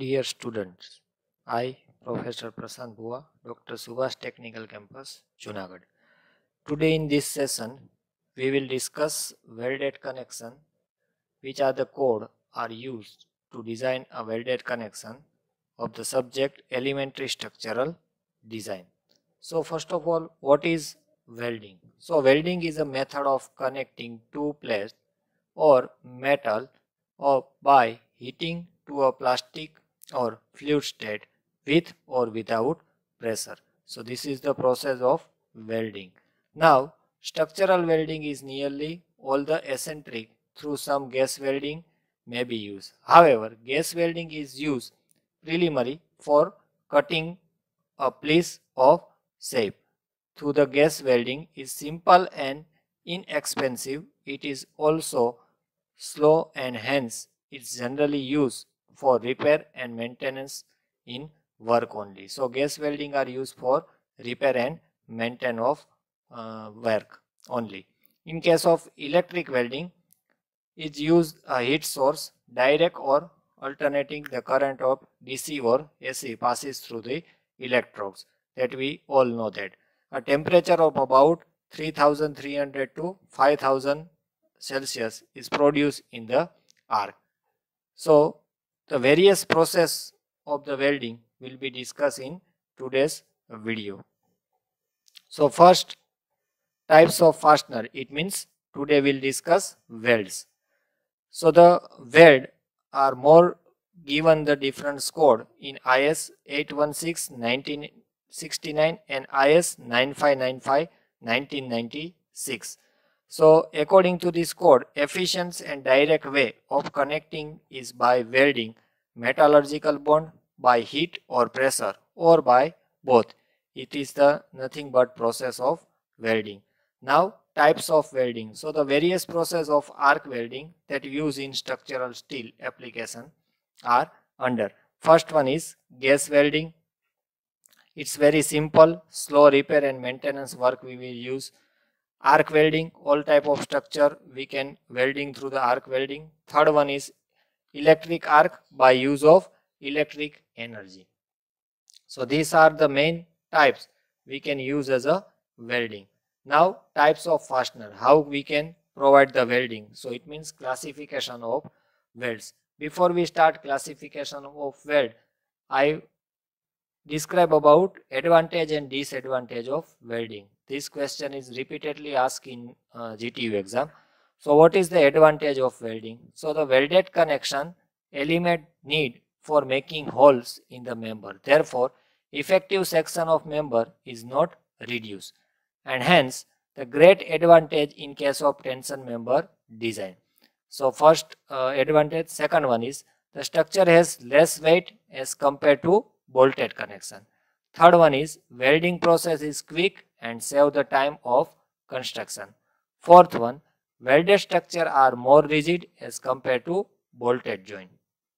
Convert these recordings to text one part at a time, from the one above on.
Dear students, I, Professor Prasant Bua, Dr. Subhash Technical Campus, Junagadh. Today in this session, we will discuss welded connection, which are the code are used to design a welded connection of the subject elementary structural design. So first of all, what is welding? So welding is a method of connecting two plates or metal or by heating to a plastic or fluid state with or without pressure. So this is the process of welding. Now structural welding is nearly all the eccentric through some gas welding may be used. However, gas welding is used preliminary for cutting a piece of shape. Through the gas welding is simple and inexpensive. It is also slow and hence it's generally used for repair and maintenance in work only. So gas welding are used for repair and maintenance of work only. In case of electric welding, it used a heat source direct or alternating the current of DC or AC passes through the electrodes, that we all know that. A temperature of about 3300 to 5000 Celsius is produced in the arc. So the various process of the welding will be discussed in today's video. So first, types of fastener. It means today we'll discuss welds. So the weld are more given the different code in IS 816 1969 and IS 9595 1996. So according to this code, efficient and direct way of connecting is by welding metallurgical bond, by heat or pressure, or by both. It is the nothing but process of welding. Now types of welding. So the various process of arc welding that use in structural steel application are under. First one is gas welding. It's very simple, slow repair and maintenance work we will use. Arc welding, all type of structure we can welding through the arc welding. Third one is electric arc by use of electric energy. So these are the main types we can use as a welding. Now types of fastener, how we can provide the welding. So it means classification of welds. Before we start classification of weld, I describe about advantage and disadvantage of welding. This question is repeatedly asked in GTU exam. So what is the advantage of welding? So the welded connection eliminate need for making holes in the member. Therefore, effective section of member is not reduced, and hence the great advantage in case of tension member design. So first advantage. Second one is the structure has less weight as compared to bolted connection. Third one is welding process is quick and save the time of construction. Fourth one, welded structure are more rigid as compared to bolted joint.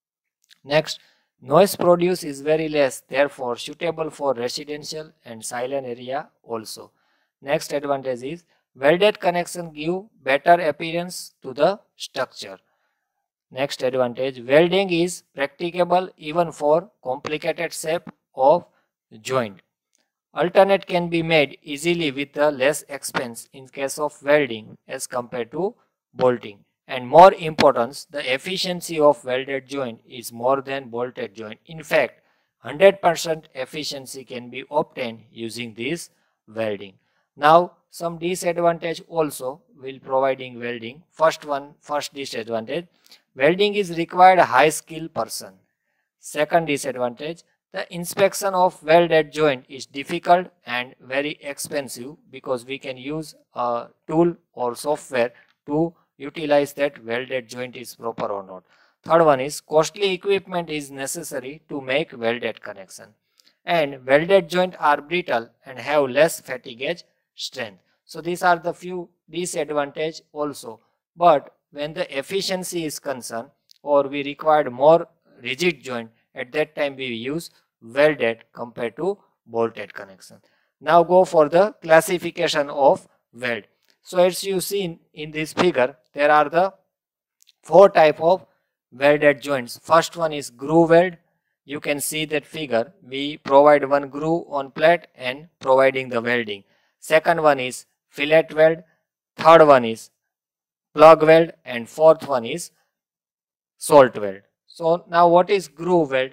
Next, noise produce is very less, therefore suitable for residential and silent area also. Next advantage is welded connection give better appearance to the structure. Next advantage, welding is practicable even for complicated shape of joint. Alternate can be made easily with the less expense in case of welding as compared to bolting. And more importance, the efficiency of welded joint is more than bolted joint. In fact, 100% efficiency can be obtained using this welding. Now, some disadvantage also will providing welding. First disadvantage, welding is required a high skill person. Second disadvantage, the inspection of welded joint is difficult and very expensive because we can use a tool or software to utilize that welded joint is proper or not. Third one is costly equipment is necessary to make welded connection. And welded joint are brittle and have less fatigue strength. So these are the few disadvantage also. But when the efficiency is concerned or we required more rigid joint, at that time we use welded compared to bolted connection. Now go for the classification of weld. So as you see in this figure, there are the four type of welded joints. First one is groove weld, you can see that figure. We provide one groove on plate and providing the welding. Second one is fillet weld. Third one is plug weld, and fourth one is salt weld. So now what is groove weld?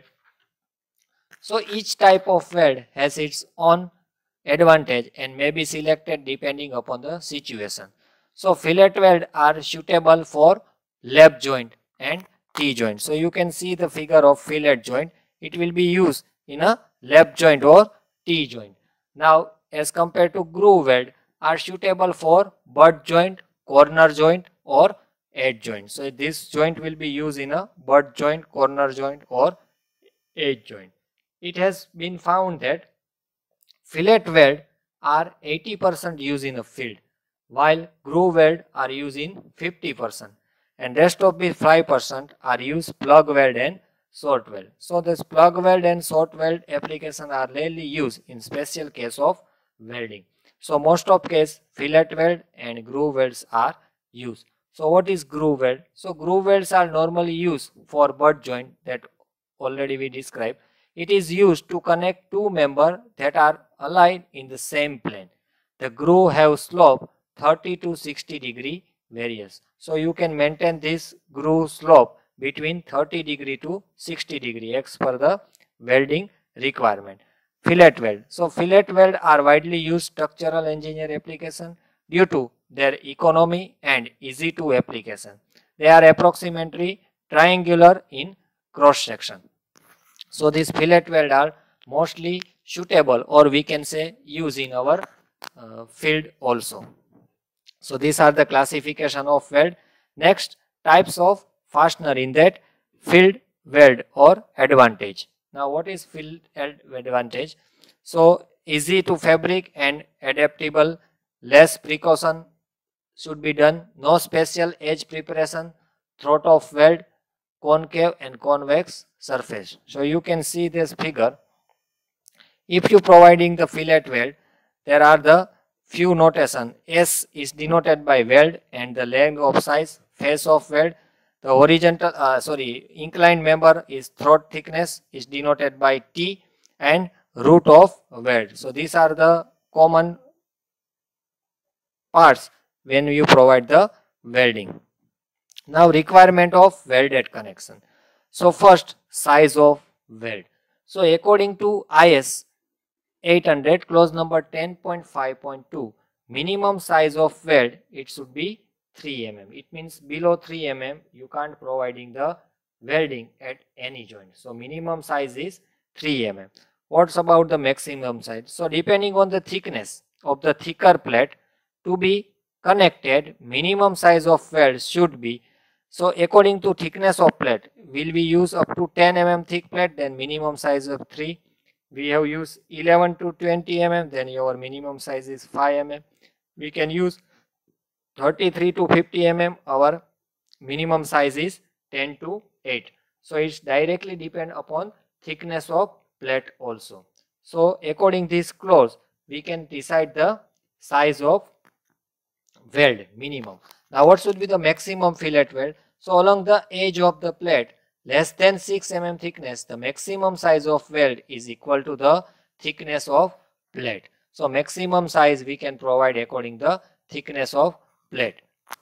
So each type of weld has its own advantage and may be selected depending upon the situation. So fillet weld are suitable for lap joint and T joint. So you can see the figure of fillet joint. It will be used in a lap joint or T joint. Now as compared to groove weld are suitable for butt joint, corner joint or edge joint. So this joint will be used in a butt joint, corner joint or edge joint. It has been found that fillet weld are 80% used in a field, while groove weld are used in 50%, and rest of the 5% are used plug weld and short weld. So this plug weld and short weld application are rarely used in special case of welding. So most of case fillet weld and groove welds are used. So what is groove weld? So groove welds are normally used for butt joint that already we described. It is used to connect two members that are aligned in the same plane. The groove have slope 30 to 60 degree various. So you can maintain this groove slope between 30 degree to 60 degree as per the welding requirement. Fillet weld. So fillet weld are widely used structural engineer application due to their economy and easy to application. They are approximately triangular in cross section. So these fillet weld are mostly suitable, or we can say use in our field also. So these are the classification of weld. Next, types of fastener in that field weld or advantage. Now what is field advantage? So easy to fabric and adaptable, less precaution should be done, no special edge preparation, throat of weld, concave and convex surface. So you can see this figure. If you providing the fillet weld, there are the few notation. S is denoted by weld and the length of size, face of weld. The horizontal, inclined member is throat thickness is denoted by T, and root of weld. So these are the common parts when you provide the welding. Now requirement of welded connection. So first, size of weld. So according to IS 800 clause number 10.5.2, minimum size of weld, it should be 3 mm. It means below 3 mm you can't providing the welding at any joint. So minimum size is 3 mm. What's about the maximum size? So depending on the thickness of the thicker plate to be connected, minimum size of weld should be, so according to thickness of plate, will we use up to 10 mm thick plate, then minimum size of 3. We have used 11 to 20 mm, then your minimum size is 5 mm. We can use 33 to 50 mm, our minimum size is 10 to 8. So it's directly depend upon thickness of plate also. So according this clause, we can decide the size of weld minimum. Now what should be the maximum fillet weld? So along the edge of the plate less than 6 mm thickness, the maximum size of weld is equal to the thickness of plate. So maximum size we can provide according to the thickness of plate.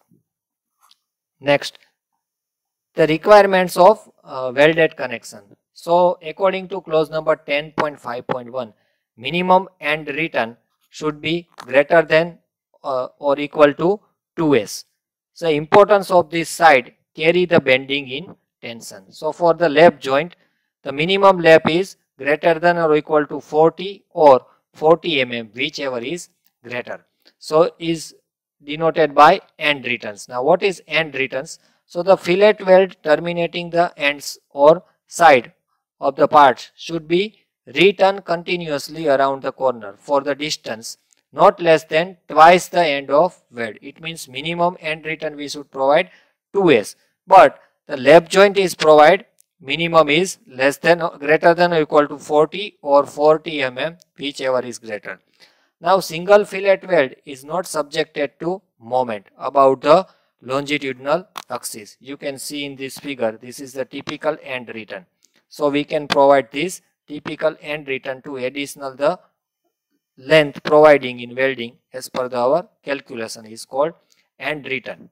Next, the requirements of welded connection. So according to clause number 10.5.1, minimum end return should be greater than or equal to 2s. So importance of this side carry the bending in tension. So for the lap joint, the minimum lap is greater than or equal to 40 or 40 mm, whichever is greater. So is denoted by end returns. Now what is end returns? So the fillet weld terminating the ends or side of the parts should be returned continuously around the corner for the distance not less than twice the end of weld. It means minimum end return we should provide 2s. But the lap joint is provide minimum is less than or greater than or equal to 40 or 40 mm, whichever is greater. Now single fillet weld is not subjected to moment about the longitudinal axis. You can see in this figure, this is the typical end return. So we can provide this typical end return to additional the length providing in welding as per our calculation is called end return.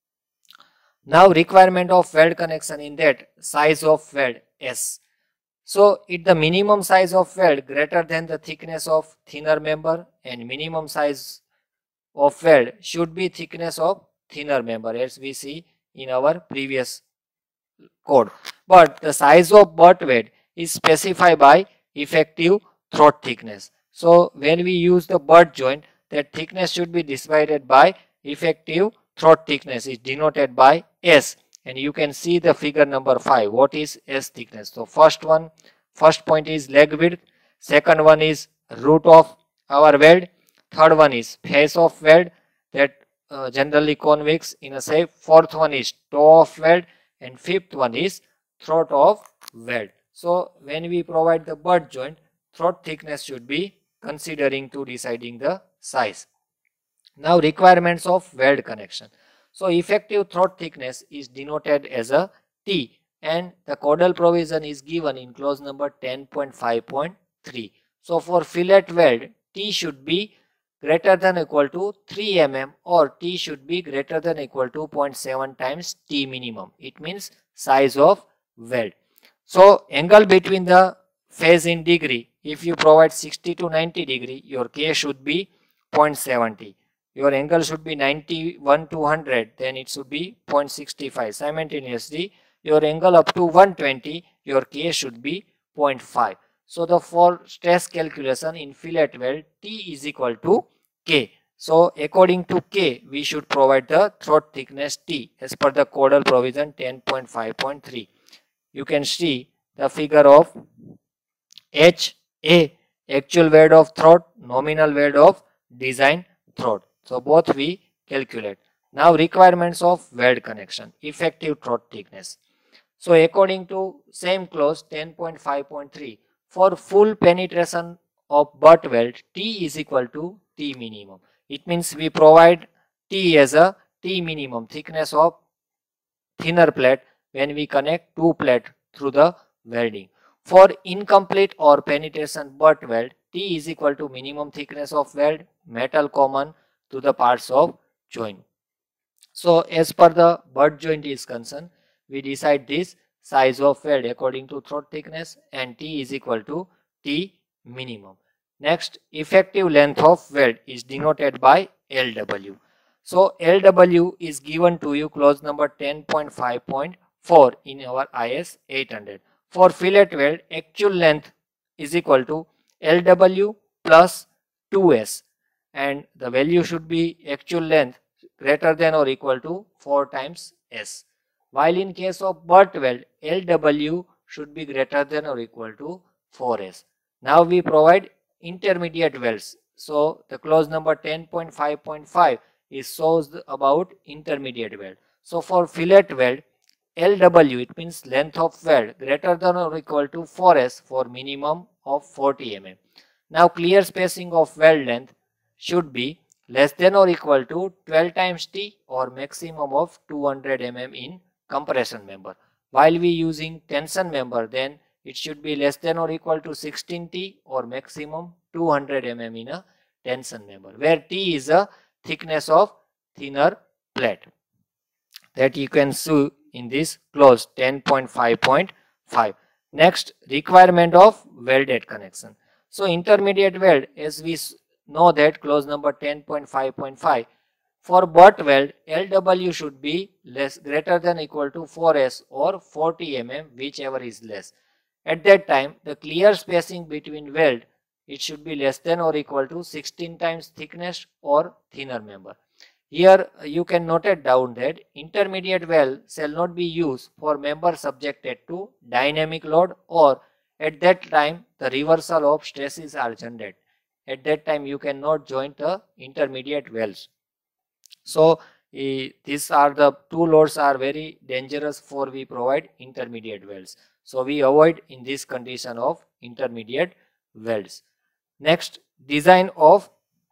Now requirement of weld connection in that size of weld S. So it the minimum size of weld greater than the thickness of thinner member, and minimum size of weld should be thickness of thinner member as we see in our previous code. But the size of butt weld is specified by effective throat thickness. So when we use the butt joint, that thickness should be divided by effective throat thickness is denoted by S, and you can see the figure number 5. What is S thickness? So first point is leg width, second one is root of our weld, third one is face of weld that generally convex in a shape, fourth one is toe of weld, and fifth one is throat of weld. So when we provide the butt joint, throat thickness should be considering to deciding the size. Now requirements of weld connection. So effective throat thickness is denoted as a T, and the codal provision is given in clause number 10.5.3. So for fillet weld, T should be greater than or equal to 3 mm, or T should be greater than or equal to 0.7 times T minimum. It means size of weld. So angle between the phase in degree, if you provide 60 to 90 degree, your K should be 0.70. Your angle should be 91 to 100, then it should be 0.65. Simultaneously, your angle up to 120, your K should be 0.5. So the for stress calculation in fillet weld, T is equal to K. So according to K, we should provide the throat thickness T as per the codal provision 10.5.3. You can see the figure of HA, actual weld of throat, nominal weld of design throat. So both we calculate. Now requirements of weld connection, effective throat thickness. So according to same clause 10.5.3, for full penetration of butt weld, T is equal to T minimum. It means we provide T as a T minimum, thickness of thinner plate when we connect two plate through the welding. For incomplete or penetration butt weld, T is equal to minimum thickness of weld, metal common to the parts of joint. So as per the butt joint is concerned, we decide this size of weld according to throat thickness, and T is equal to T minimum. Next, effective length of weld is denoted by LW. So LW is given to you clause number 10.5.4 in our IS 800. For fillet weld, actual length is equal to LW plus 2S, and the value should be actual length greater than or equal to 4 times S. While in case of butt weld, LW should be greater than or equal to 4S. Now we provide intermediate welds. So the clause number 10.5.5 is shows about intermediate weld. So for fillet weld, LW, it means length of weld greater than or equal to 4S for minimum of 40 mm. Now clear spacing of weld length should be less than or equal to 12 times T or maximum of 200 mm in compression member. While we using tension member, then it should be less than or equal to 16 T or maximum 200 mm in a tension member, where T is a thickness of thinner plate that you can see in this clause 10.5.5. Next, requirement of welded connection. So intermediate weld, as we know that clause number 10.5.5, for butt weld, LW should be greater than equal to 4S or 40 mm, whichever is less. At that time, the clear spacing between weld, it should be less than or equal to 16 times thickness or thinner member. Here you can note it down that intermediate weld shall not be used for member subjected to dynamic load, or at that time the reversal of stresses are generated. At that time you cannot join the intermediate welds. So these are the two loads are very dangerous for we provide intermediate welds. So we avoid in this condition of intermediate welds. Next, design of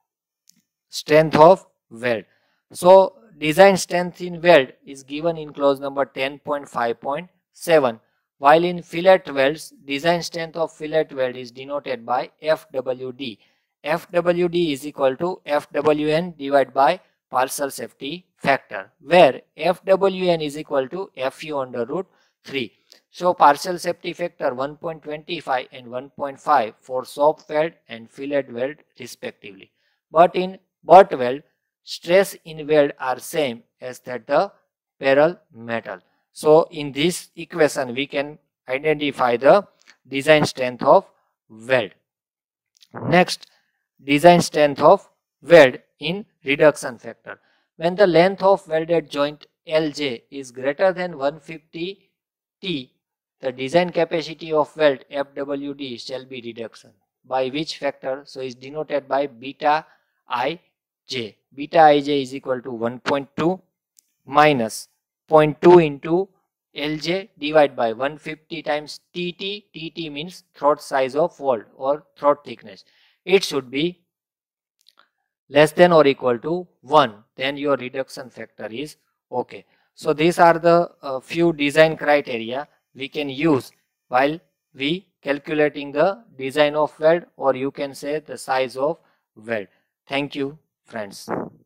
strength of weld. So design strength in weld is given in clause number 10.5.7. While in fillet welds, design strength of fillet weld is denoted by FWD. FWD is equal to FWN divided by partial safety factor, where FWN is equal to FU under root 3. So partial safety factor 1.25 and 1.5 for shop weld and fillet weld respectively. But in butt weld, stress in weld are same as that the parallel metal. So in this equation we can identify the design strength of weld. Next, design strength of weld in reduction factor. When the length of welded joint LJ is greater than 150 T, the design capacity of weld FWD shall be reduction. By which factor? So is denoted by beta ij. Beta ij is equal to 1.2 minus 0.2 into LJ divided by 150 times TT. TT means throat size of weld or throat thickness. It should be less than or equal to 1. Then your reduction factor is okay. So these are the few design criteria we can use while we calculating the design of weld, or you can say the size of weld. Thank you, friends.